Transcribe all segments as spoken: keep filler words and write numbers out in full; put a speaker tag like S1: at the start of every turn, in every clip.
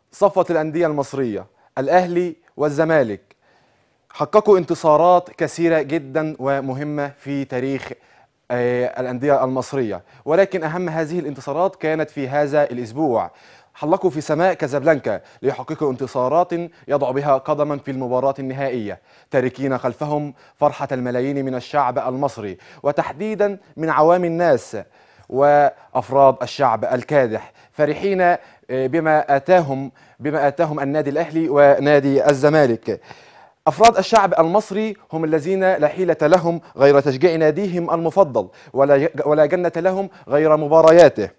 S1: صفوة الأندية المصرية الأهلي والزمالك حققوا انتصارات كثيرة جدا ومهمة في تاريخ آه، الأندية المصرية، ولكن أهم هذه الانتصارات كانت في هذا الأسبوع. حلقوا في سماء كازابلانكا ليحققوا انتصارات يضع بها قدما في المباراة النهائية، تاركين خلفهم فرحة الملايين من الشعب المصري، وتحديدا من عوام الناس وأفراد الشعب الكادح، فرحين آه، بما آتاهم بما آتاهم النادي الأهلي ونادي الزمالك. أفراد الشعب المصري هم الذين لا حيلة لهم غير تشجيع ناديهم المفضل، ولا ولا جنة لهم غير مبارياته.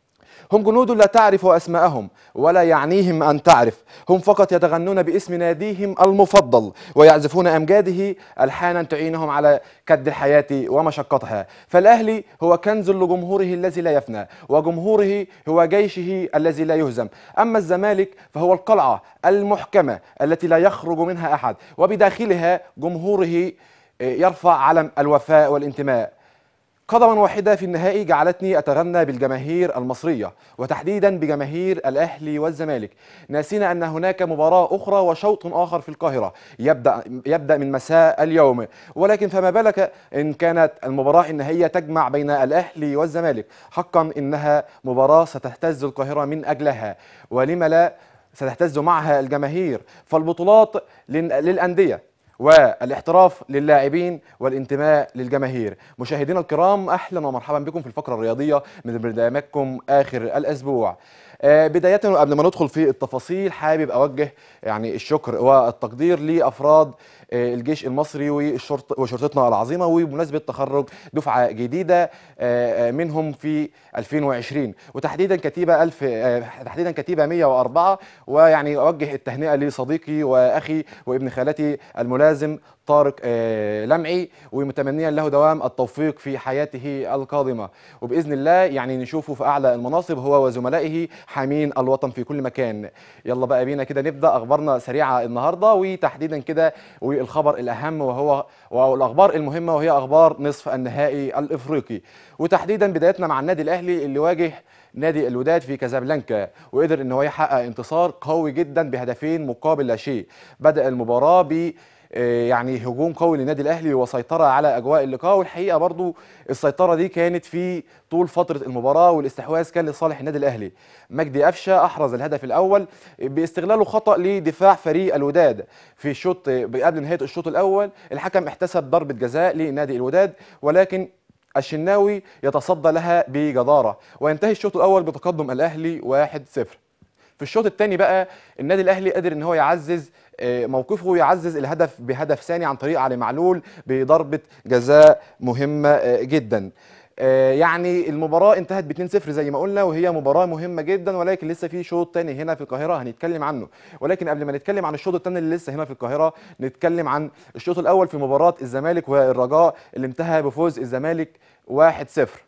S1: هم جنود لا تعرف أسماءهم ولا يعنيهم أن تعرف، هم فقط يتغنون باسم ناديهم المفضل ويعزفون أمجاده ألحانا تعينهم على كد الحياة ومشقتها. فالأهلي هو كنز لجمهوره الذي لا يفنى، وجمهوره هو جيشه الذي لا يهزم. أما الزمالك فهو القلعة المحكمة التي لا يخرج منها أحد، وبداخلها جمهوره يرفع علم الوفاء والانتماء. قدما واحدة في النهائي جعلتني أتغنى بالجماهير المصرية، وتحديدا بجماهير الأهلي والزمالك، ناسين أن هناك مباراة أخرى وشوط آخر في القاهرة يبدأ يبدأ من مساء اليوم. ولكن فما بالك إن كانت المباراة النهائية تجمع بين الأهلي والزمالك؟ حقا إنها مباراة ستهتز القاهرة من أجلها، ولم لا ستهتز معها الجماهير. فالبطولات للأندية، والاحتراف للاعبين، والانتماء للجماهير. مشاهدينا الكرام، اهلا ومرحبا بكم في الفقره الرياضيه من برنامجكم اخر الاسبوع. آه، بدايه وقبل ما ندخل في التفاصيل، حابب اوجه يعني الشكر والتقدير لافراد آه، الجيش المصري والشرطه وشرطتنا العظيمه، وبمناسبه تخرج دفعه جديده آه، آه، منهم في ألفين وعشرين، وتحديدا كتيبه ألف آه، تحديدا كتيبه مئة وأربعة. ويعني اوجه التهنئه لصديقي واخي وابن خالتي الملازم طارق آه، لمعي، ومتمنيا له دوام التوفيق في حياته القادمه، وباذن الله يعني نشوفه في اعلى المناصب هو وزملائه حامين الوطن في كل مكان. يلا بقى بينا كده نبدا اخبارنا سريعه النهارده، وتحديدا كده والخبر الاهم وهو والاخبار المهمه، وهي اخبار نصف النهائي الافريقي. وتحديدا بدايتنا مع النادي الاهلي اللي واجه نادي الوداد في كازابلانكا، وقدر ان هو يحقق انتصار قوي جدا بهدفين مقابل لا شيء. بدأ المباراة ب آه، يعني هجوم قوي للنادي الاهلي وسيطره على اجواء اللقاء، والحقيقه برضو السيطره دي كانت في طول فتره المباراه، والاستحواذ كان لصالح النادي الاهلي. مجدي قفشه احرز الهدف الاول باستغلاله خطا لدفاع فريق الوداد في الشوط قبل نهايه الشوط الاول. الحكم احتسب ضربه جزاء لنادي الوداد، ولكن الشناوي يتصدى لها بجداره، وينتهي الشوط الاول بتقدم الاهلي واحد صفر. في الشوط الثاني بقى النادي الاهلي قدر ان هو يعزز آه، موقفه، يعزز الهدف بهدف ثاني عن طريق علي معلول بضربه جزاء مهمه آه، جدا. آه، يعني المباراه انتهت ب اتنين صفر زي ما قلنا، وهي مباراه مهمه جدا، ولكن لسه في شوط ثاني هنا في القاهره هنتكلم عنه. ولكن قبل ما نتكلم عن الشوط الثاني اللي لسه هنا في القاهره، نتكلم عن الشوط الاول في مباراه الزمالك والرجاء اللي انتهى بفوز الزمالك واحد صفر.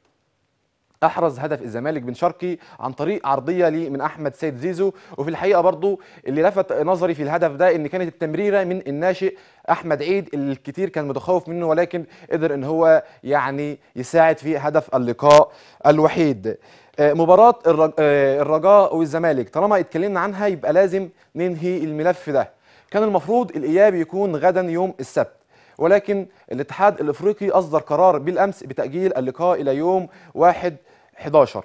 S1: احرز هدف الزمالك بن شرقي عن طريق عرضيه لي من احمد سيد زيزو. وفي الحقيقه برضو اللي لفت نظري في الهدف ده ان كانت التمريره من الناشئ احمد عيد اللي الكثير كان متخوف منه، ولكن قدر ان هو يعني يساعد في هدف اللقاء الوحيد. آه، مباراه الرج- آه، الرجاء والزمالك طالما اتكلمنا عنها يبقى لازم ننهي الملف ده. كان المفروض الاياب يكون غدا يوم السبت، ولكن الاتحاد الافريقي اصدر قرار بالامس بتاجيل اللقاء الى يوم واحد حداشر.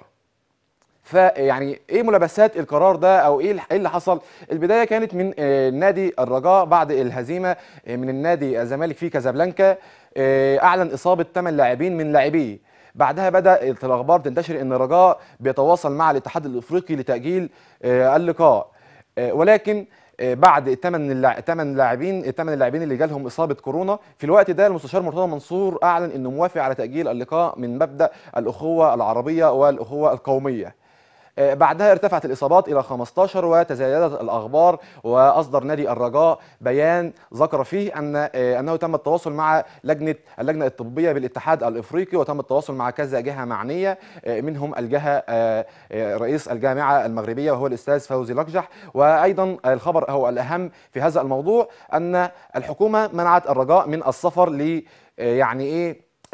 S1: فيعني ايه ملابسات القرار ده، او ايه إيه اللي حصل؟ البدايه كانت من آه، نادي الرجاء بعد الهزيمه آه، من النادي الزمالك في كازابلانكا. آه، اعلن اصابه ثمان لاعبين من لاعبيه. بعدها بدات الاخبار تنتشر ان الرجاء بيتواصل مع الاتحاد الافريقي لتاجيل آه، اللقاء. آه، ولكن آه، بعد الثمان اللاع- ثمان لاعبين الثمان اللاعبين اللي جالهم اصابه كورونا في الوقت ده، المستشار مرتضى منصور اعلن انه موافق على تاجيل اللقاء من مبدا الاخوه العربيه والاخوه القوميه. آه، بعدها ارتفعت الإصابات إلى خمستاشر وتزايدت الأخبار، وأصدر نادي الرجاء بيان ذكر فيه أن آه، أنه تم التواصل مع لجنة اللجنة الطبية بالاتحاد الإفريقي، وتم التواصل مع كذا جهة معنية، آه، منهم الجهة آه، آه، رئيس الجامعة المغربية وهو الأستاذ فوزي لقجح. وأيضا الخبر هو الأهم في هذا الموضوع أن الحكومة منعت الرجاء من السفر ل آه، يعني إيه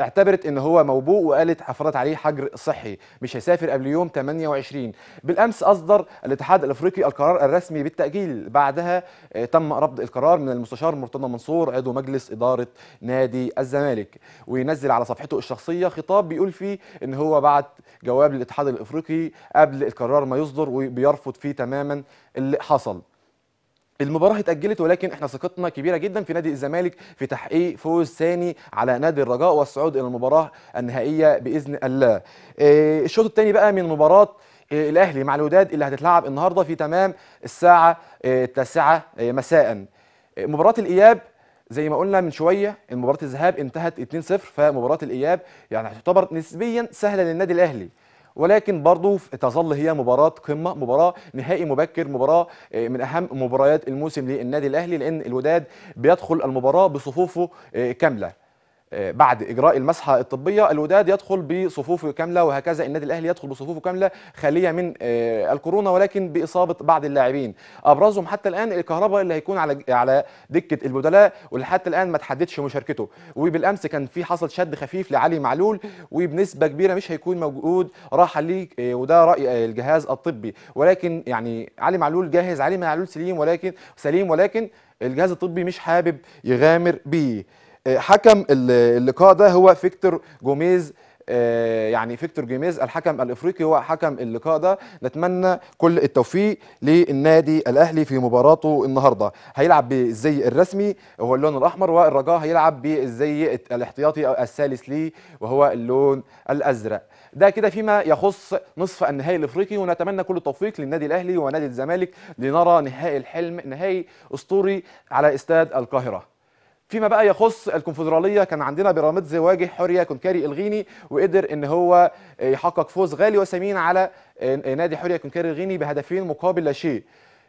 S1: اعتبرت ان هو موبوء وقالت حفرت عليه حجر صحي، مش هيسافر قبل يوم ثمانية وعشرين. بالامس اصدر الاتحاد الافريقي القرار الرسمي بالتاجيل. بعدها آه، تم رفض القرار من المستشار مرتضى منصور عضو مجلس اداره نادي الزمالك، وينزل على صفحته الشخصيه خطاب بيقول فيه ان هو بعت جواب للاتحاد الافريقي قبل القرار ما يصدر وبيرفض فيه تماما اللي حصل. المباراة اتأجلت، ولكن احنا ثقتنا كبيرة جدا في نادي الزمالك في تحقيق فوز ثاني على نادي الرجاء والصعود إلى المباراة النهائية بإذن الله. إيه، الشوط الثاني بقى من مباراة إيه، الأهلي مع الوداد اللي هتتلعب النهارده في تمام الساعة إيه، التاسعة إيه، مساء. إيه، مباراة الإياب زي ما قلنا من شويه، مباراه الذهاب انتهت اتنين صفر، فمباراه الاياب يعني تعتبر نسبيا سهله للنادي الاهلي، ولكن برضه تظل هي مباراه قمه، مباراه نهائي مبكر، مباراه آه، من اهم مباريات الموسم للنادي الاهلي، لان الوداد بيدخل المباراه بصفوفه آه، كامله. آه، بعد اجراء المسحه الطبيه الوداد يدخل بصفوفه كامله، وهكذا النادي الاهلي يدخل بصفوفه كامله خاليه من آه، الكورونا، ولكن باصابه بعض اللاعبين ابرزهم حتى الان الكهرباء اللي هيكون على على دكه البدلاء، واللي حتى الان ما تحددش مشاركته. وبالامس كان في حصل شد خفيف لعلي معلول، وبنسبه كبيره مش هيكون موجود راحه ليه، آه، وده راي آه، الجهاز الطبي. ولكن يعني علي معلول جاهز، علي معلول سليم، ولكن سليم ولكن الجهاز الطبي مش حابب يغامر بيه. آه، حكم اللقاء ده هو فيكتور جوميز. آه، يعني فيكتور جوميز الحكم الافريقي هو حكم اللقاء ده. نتمنى كل التوفيق للنادي الاهلي في مباراته النهارده. هيلعب بالزي الرسمي وهو اللون الاحمر، والرجاء هيلعب بالزي الاحتياطي أو الثالث ليه وهو اللون الازرق. ده كده فيما يخص نصف النهائي الافريقي، ونتمنى كل التوفيق للنادي الاهلي ونادي الزمالك لنرى نهائي الحلم، نهائي اسطوري على استاد القاهره. فيما بقى يخص الكونفدراليه، كان عندنا بيراميدز واجه حوريه كونكاري الغيني، وقدر ان هو يحقق فوز غالي وثمين على نادي حوريه كونكاري الغيني بهدفين مقابل لا شيء.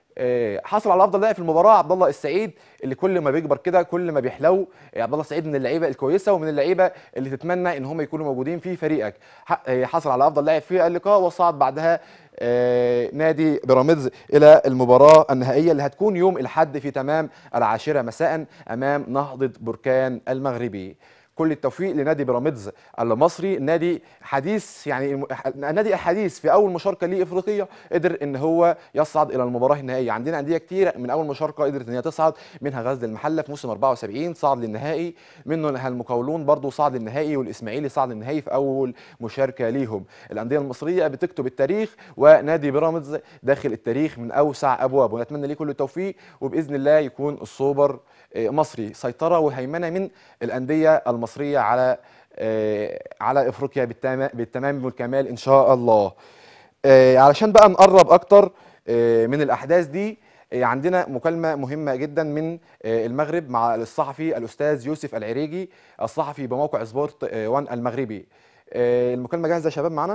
S1: حصل على افضل لاعب في المباراه عبد الله السعيد، اللي كل ما بيكبر كده كل ما بيحلو. عبد الله السعيد من اللعيبه الكويسه ومن اللعيبه اللي تتمنى ان هم يكونوا موجودين في فريقك. حصل على افضل لاعب في اللقاء، وصعد بعدها آه، نادي بيراميدز الى المباراه النهائيه اللي هتكون يوم الاحد في تمام العاشره مساء امام نهضه بركان المغربي. كل التوفيق لنادي بيراميدز المصري، نادي حديث، يعني الم- النادي الحديث في اول مشاركه ليه افريقيه قدر ان هو يصعد الى المباراه النهائيه. عندنا انديه كتير من اول مشاركه قدرت ان هي تصعد، منها غزل المحله في موسم أربعة وسبعين صعد للنهائي، منه المقاولون برضو صعد للنهائي، والاسماعيلي صعد للنهائي في اول مشاركه ليهم. الانديه المصريه بتكتب التاريخ، ونادي بيراميدز داخل التاريخ من اوسع ابوابه. ونتمنى ليه كل التوفيق، وباذن الله يكون السوبر آه، مصري، سيطره وهيمنه من الانديه المصريه على آه، على افريقيا بالتمام بالتمام والكمال ان شاء الله. آه، علشان بقى نقرب اكتر آه، من الاحداث دي، آه، عندنا مكالمه مهمه جدا من آه، المغرب مع الصحفي الاستاذ يوسف العريجي، الصحفي بموقع سبورت آه، وان المغربي. آه، المكالمه جاهزه يا شباب معنا؟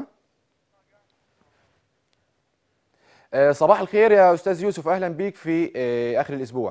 S1: آه، صباح الخير يا استاذ يوسف، اهلا بيك في آه، اخر الاسبوع.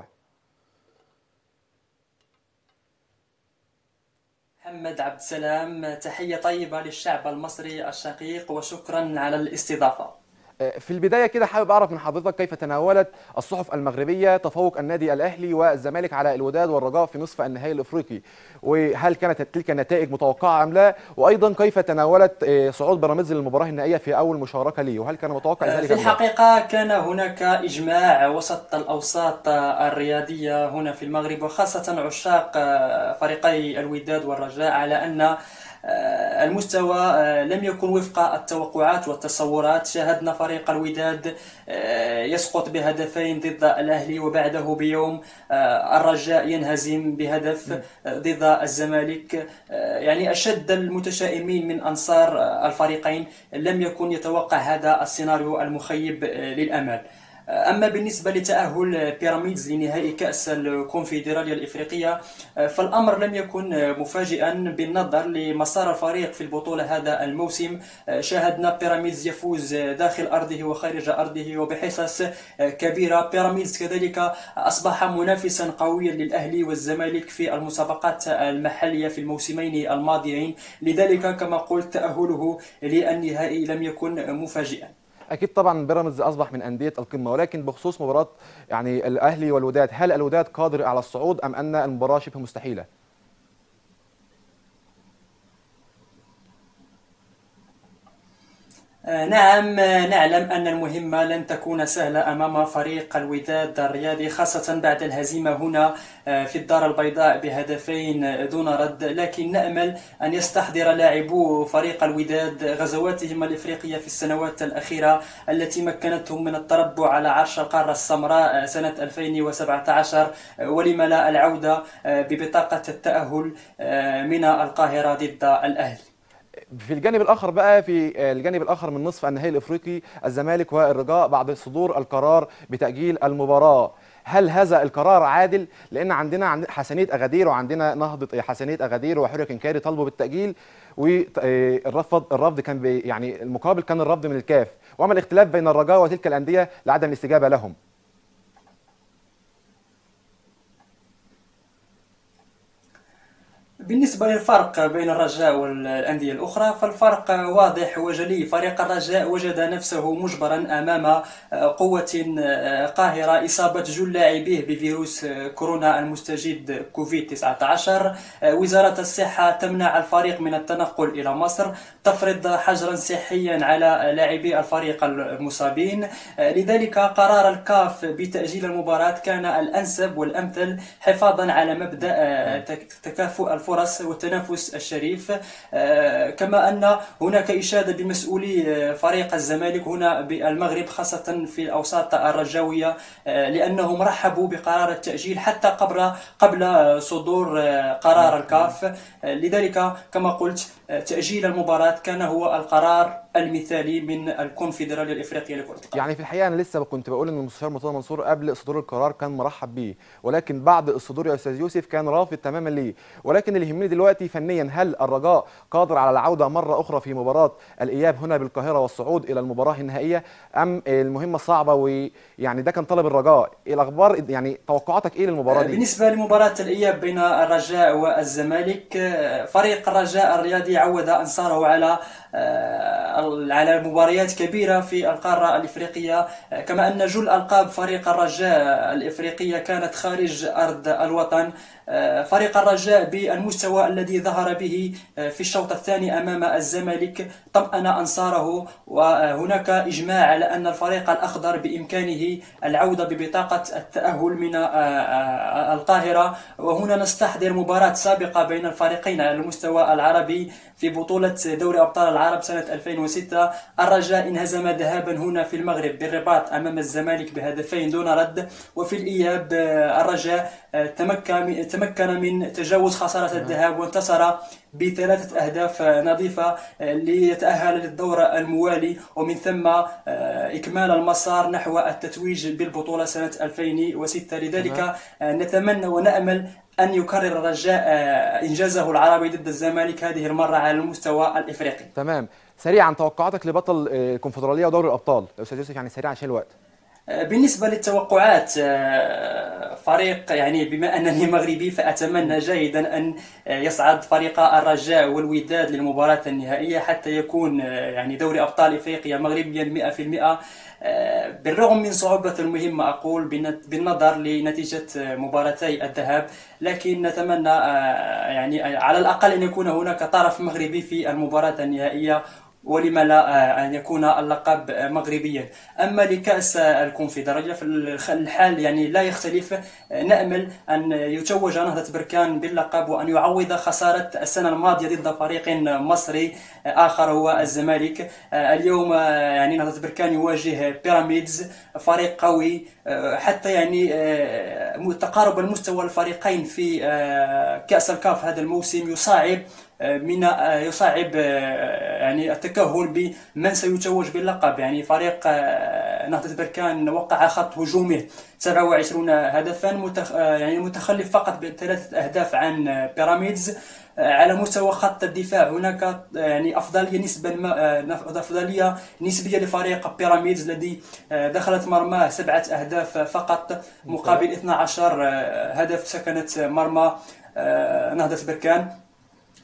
S2: محمد عبد السلام، تحية طيبة للشعب المصري الشقيق وشكرا على الاستضافة.
S1: في البداية كده حابب أعرف من حضرتك كيف تناولت الصحف المغربية تفوق النادي الأهلي والزمالك على الوداد والرجاء في نصف النهائي الأفريقي، وهل كانت تلك النتائج متوقعة أم لا؟ وأيضا كيف تناولت آه، صعود بيراميدز للمباراة النهائية في أول مشاركة ليه، وهل كان متوقع ذلك
S2: في
S1: أم لا؟
S2: الحقيقة كان هناك إجماع وسط الأوساط الرياضية هنا في المغرب، وخاصة عشاق فريقي الوداد والرجاء، على أن المستوى لم يكن وفق التوقعات والتصورات. شاهدنا فريق الوداد يسقط بهدفين ضد الأهلي، وبعده بيوم الرجاء ينهزم بهدف ضد الزمالك. يعني أشد المتشائمين من أنصار الفريقين لم يكن يتوقع هذا السيناريو المخيب للأمال. أما بالنسبة لتأهل بيراميدز لنهائي كأس الكونفدرالية الإفريقية، فالأمر لم يكن مفاجئا بالنظر لمسار الفريق في البطولة هذا الموسم. شاهدنا بيراميدز يفوز داخل أرضه وخارج أرضه وبحصص كبيرة. بيراميدز كذلك أصبح منافسا قويا للأهلي والزمالك في المسابقات المحلية في الموسمين الماضيين، لذلك كما قلت تأهله للنهائي لم يكن مفاجئا.
S1: أكيد طبعا بيراميدز أصبح من أندية القمة، ولكن بخصوص مباراة يعني الأهلي والوداد، هل الوداد قادر على الصعود أم أن المباراة شبه مستحيلة؟
S2: نعم، نعلم أن المهمة لن تكون سهلة أمام فريق الوداد الرياضي، خاصة بعد الهزيمة هنا في الدار البيضاء بهدفين دون رد، لكن نأمل أن يستحضر لاعبو فريق الوداد غزواتهم الإفريقية في السنوات الأخيرة التي مكنتهم من التربع على عرش القارة السمراء سنة ألفين وسبعة عشر، ولم لا العودة ببطاقة التأهل من القاهرة ضد الأهلي.
S1: في الجانب الاخر بقى، في الجانب الاخر من نصف النهائي الافريقي، الزمالك والرجاء بعد صدور القرار بتاجيل المباراه، هل هذا القرار عادل؟ لان عندنا عند حسنيه اغادير وعندنا نهضه حسنيه اغادير وحوريه كنكاري طالبوا بالتاجيل، والرفض الرفض كان بي يعني المقابل كان الرفض من الكاف، وما الاختلاف بين الرجاء وتلك الانديه لعدم الاستجابه لهم؟
S2: بالنسبة للفرق بين الرجاء والأندية الأخرى، فالفرق واضح وجلي. فريق الرجاء وجد نفسه مجبرا أمام قوة قاهرة، إصابة جل لاعبيه بفيروس كورونا المستجد كوفيد تسعة عشر، وزارة الصحة تمنع الفريق من التنقل إلى مصر، تفرض حجرا صحيا على لاعبي الفريق المصابين. لذلك قرار الكاف بتأجيل المباراة كان الأنسب والأمثل، حفاظا على مبدأ تكافؤ الفرص والتنافس الشريف. كما أن هناك إشادة بمسؤولي فريق الزمالك هنا بالمغرب، خاصة في الأوساط الرجاوية، لأنهم رحبوا بقرار التأجيل حتى قبل قبل صدور قرار الكاف. لذلك كما قلت، تأجيل المباراة كان هو القرار المثالي من الكونفدرالية الإفريقية لكرة القدم.
S1: يعني في الحقيقه انا لسه كنت بقول ان المستشار مرتضى منصور قبل صدور القرار كان مرحب بيه، ولكن بعد الصدور يا استاذ يوسف كان رافض تماما ليه. ولكن اللي يهمني دلوقتي فنيا، هل الرجاء قادر على العوده مره اخرى في مباراه الاياب هنا بالقاهره والصعود الى المباراه النهائيه، ام المهمه صعبه ويعني ده كان طلب الرجاء؟ ايه الاخبار؟ يعني توقعاتك ايه للمباراه دي؟
S2: بالنسبة لمباراة الإياب بين الرجاء والزمالك، فريق الرجاء الرياضي عود أنصاره على على مباريات كبيرة في القارة الإفريقية، كما أن جل ألقاب فريق الرجاء الإفريقية كانت خارج أرض الوطن. فريق الرجاء بالمستوى الذي ظهر به في الشوط الثاني أمام الزمالك طمأن أنصاره، وهناك إجماع على أن الفريق الأخضر بإمكانه العودة ببطاقة التأهل من القاهرة. وهنا نستحضر مباراة سابقة بين الفريقين على المستوى العربي في بطولة دوري أبطال العرب سنة ألفين وستة. الرجاء انهزم ذهابا هنا في المغرب بالرباط أمام الزمالك بهدفين دون رد، وفي الإياب الرجاء تمكن تمكن من تجاوز خسارة الذهاب وانتصر بثلاثة أهداف نظيفة ليتأهل للدور الموالي، ومن ثم إكمال المسار نحو التتويج بالبطولة سنة ألفين وستة. لذلك نتمنى ونأمل أن يكرر الرجاء إنجازه العربي ضد الزمالك هذه المرة على المستوى الإفريقي.
S1: تمام. سريعا توقعاتك لبطل الكونفدراليه ودوري الابطال يا استاذ يوسف، يعني سريعا عشان الوقت.
S2: بالنسبة للتوقعات، فريق يعني بما أنني مغربي فأتمنى جيدا أن يصعد فريق الرجاء والوداد للمباراة النهائية حتى يكون يعني دوري أبطال إفريقيا مغربيا مئة في المئة، بالرغم من صعوبة المهمة أقول بالنظر لنتيجة مباراتي الذهاب، لكن نتمنى يعني على الأقل أن يكون هناك طرف مغربي في المباراة النهائية، ولما لا أن يكون اللقب مغربيا. أما لكأس الكونفدرالية في الحال يعني لا يختلف، نأمل أن يتوج نهضة بركان باللقب وأن يعوض خسارة السنة الماضية ضد فريق مصري آخر هو الزمالك. اليوم يعني نهضة بركان يواجه بيراميدز، فريق قوي، حتى يعني تقارب المستوى الفريقين في كأس الكاف هذا الموسم يصعب من يصعب يعني التكهن بمن سيتوج باللقب. يعني فريق نهضة بركان وقع خط هجومه سبعة وعشرين هدفا، متخ... يعني متخلف فقط بثلاثة أهداف عن بيراميدز. على مستوى خط الدفاع هناك يعني أفضلية نسبة ما... أفضلية نسبية لفريق بيراميدز الذي دخلت مرماه سبعة أهداف فقط مقابل اثنا عشر هدف سكنت مرمى نهضة بركان.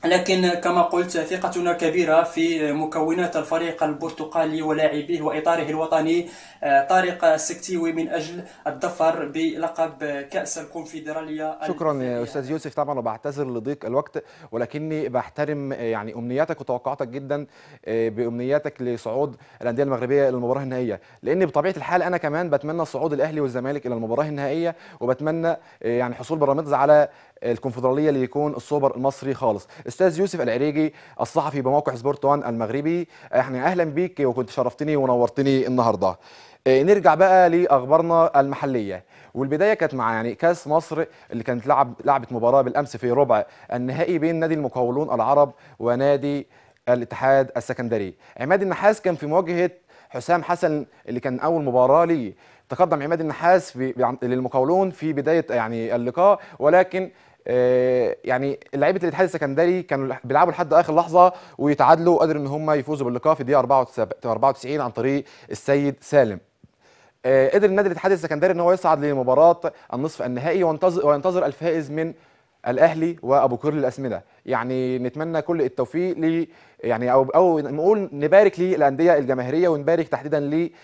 S2: لكن كما قلت ثقتنا كبيرة في مكونات الفريق البرتقالي ولاعبيه وإطاره الوطني طارق السكتيوي من أجل الظفر بلقب كأس الكونفدرالية
S1: شكرا يا
S2: الفئوية
S1: استاذ
S2: هذه.
S1: يوسف، طبعا وبعتذر لضيق الوقت، ولكني بحترم يعني امنياتك وتوقعاتك جدا بامنياتك لصعود الانديه المغربيه الى المباراه النهائيه، لان بطبيعه الحال انا كمان بتمنى صعود الاهلي والزمالك الى المباراه النهائيه، وبتمنى يعني حصول بيراميدز على الكونفدراليه اللي يكون السوبر المصري خالص. استاذ يوسف العريجي الصحفي بموقع سبورت وان المغربي، يعني اهلا بيك وكنت شرفتني ونورتني النهارده. نرجع بقى لاخبارنا المحليه، والبدايه كانت مع يعني كاس مصر اللي كانت لعب لعبت مباراه بالامس في ربع النهائي بين نادي المقاولون العرب ونادي الاتحاد السكندري. عماد النحاس كان في مواجهه حسام حسن اللي كان اول مباراه ليه. تقدم عماد النحاس في للمقاولون في بدايه يعني اللقاء، ولكن آه، يعني لعيبه الاتحاد السكندري كانوا بيلعبوا لحد اخر لحظه ويتعادلوا، وقدروا ان هم يفوزوا باللقاء في الدقيقه أربعة وتسعين عن طريق السيد سالم. آه، قدر النادي الاتحاد السكندري ان هو يصعد لمباراه النصف النهائي، وينتظر وينتظر الفائز من الاهلي وابو كرل الاسمده. يعني نتمنى كل التوفيق ل يعني او او نقول نبارك للانديه الجماهيريه، ونبارك تحديدا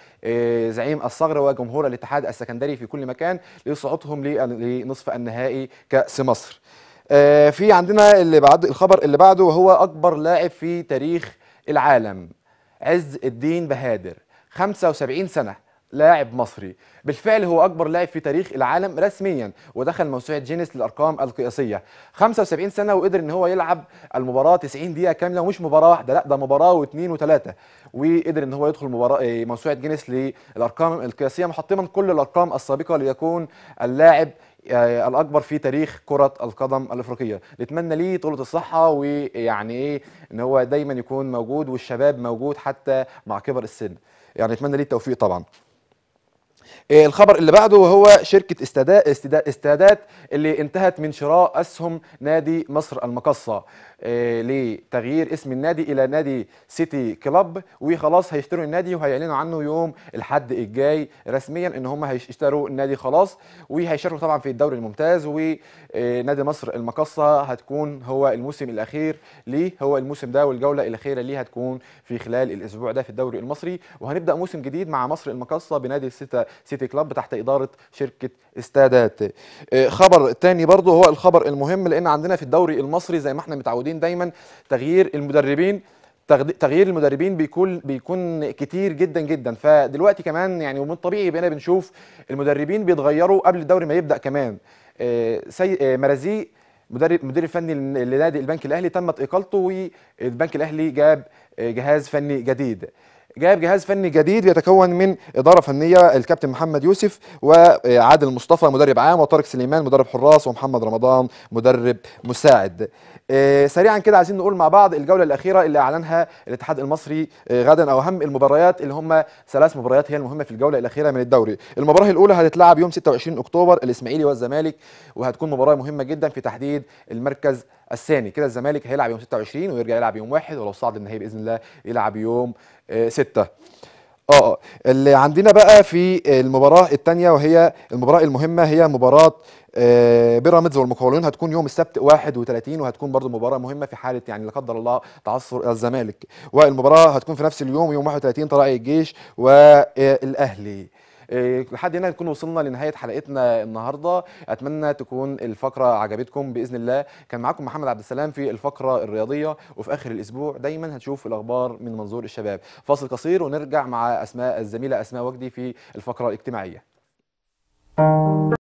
S1: لزعيم الصغر وجمهور الاتحاد السكندري في كل مكان لصعودهم لنصف النهائي كاس مصر. آه، في عندنا اللي بعد الخبر اللي بعده، وهو اكبر لاعب في تاريخ العالم، عز الدين بهادر، خمسة وسبعين سنة، لاعب مصري. بالفعل هو أكبر لاعب في تاريخ العالم رسميا، ودخل موسوعة جينيس للأرقام القياسية. خمسة وسبعين سنة وقدر إن هو يلعب المباراة تسعين دقيقة كاملة، ومش مباراة واحدة، لا ده مباراة واثنين وثلاثة، وقدر إن هو يدخل مباراة إيه، موسوعة جينيس للأرقام القياسية، محطما كل الأرقام السابقة ليكون اللاعب آه، الأكبر في تاريخ كرة القدم الأفريقية. نتمنى ليه طولة الصحة، ويعني إيه إن هو دايما يكون موجود، والشباب موجود حتى مع كبر السن. يعني نتمنى ليه التوفيق طبعا. إيه الخبر اللي بعده، وهو شركة استادات استدا- استادات اللي انتهت من شراء أسهم نادي مصر المقصة إيه لتغيير اسم النادي إلى نادي سيتي كلاب، وخلاص هيشتروا النادي وهيعلنوا عنه يوم الحد الجاي رسميا ان هم هيشتروا النادي خلاص، وهيشاركوا طبعا في الدوري الممتاز. ونادي مصر المقصة هتكون هو الموسم الأخير ليه، هو الموسم ده والجولة الأخيرة ليه هتكون في خلال الأسبوع ده في الدوري المصري، وهنبدأ موسم جديد مع مصر المقصة بنادي سيتا سيتي كلاب تحت إدارة شركة استادات. آه، خبر تاني برضه هو الخبر المهم، لأن عندنا في الدوري المصري زي ما احنا متعودين دايما تغيير المدربين تغد- تغيير المدربين بيكون بيكون كتير جدا جدا. فدلوقتي كمان يعني ومن الطبيعي بقينا بنشوف المدربين بيتغيروا قبل الدوري ما يبدأ كمان. آه، سي آه، مرازي مدرب مدير فني لنادي البنك الاهلي تمت اقالته، والبنك الاهلي جاب آه، جهاز فني جديد. جايب جهاز فني جديد يتكون من اداره فنيه الكابتن محمد يوسف، وعادل مصطفى مدرب عام، وطارق سليمان مدرب حراس، ومحمد رمضان مدرب مساعد. آه، سريعا كده عايزين نقول مع بعض الجوله الاخيره اللي اعلنها الاتحاد المصري آه، غدا، او اهم المباريات اللي هم ثلاث مباريات هي المهمه في الجوله الاخيره من الدوري. المباراه الاولى هتتلعب يوم ستة وعشرين اكتوبر، الاسماعيلي والزمالك، وهتكون مباراه مهمه جدا في تحديد المركز الثاني. كده الزمالك هيلعب يوم ستة وعشرين ويرجع يلعب يوم واحد، ولو صعد النهائي باذن الله يلعب يوم آه، ستة. اه اه اللي عندنا بقى في المباراة الثانية، وهي المباراة المهمة، هي مباراة آه، بيراميدز والمقاولون، هتكون يوم السبت واحد وثلاثين، وهتكون برضو مباراة مهمة في حالة يعني لا قدر الله تعثر الزمالك. والمباراة هتكون في نفس اليوم يوم واحد وثلاثين، طلائع الجيش والأهلي. إيه، لحد هنا نكون وصلنا لنهاية حلقتنا النهاردة. أتمنى تكون الفقرة عجبتكم بإذن الله. كان معاكم محمد عبد السلام في الفقرة الرياضية، وفي آخر الأسبوع دايما هتشوف الأخبار من منظور الشباب. فاصل قصير ونرجع مع أسماء الزميلة أسماء وجدي في الفقرة الاجتماعية.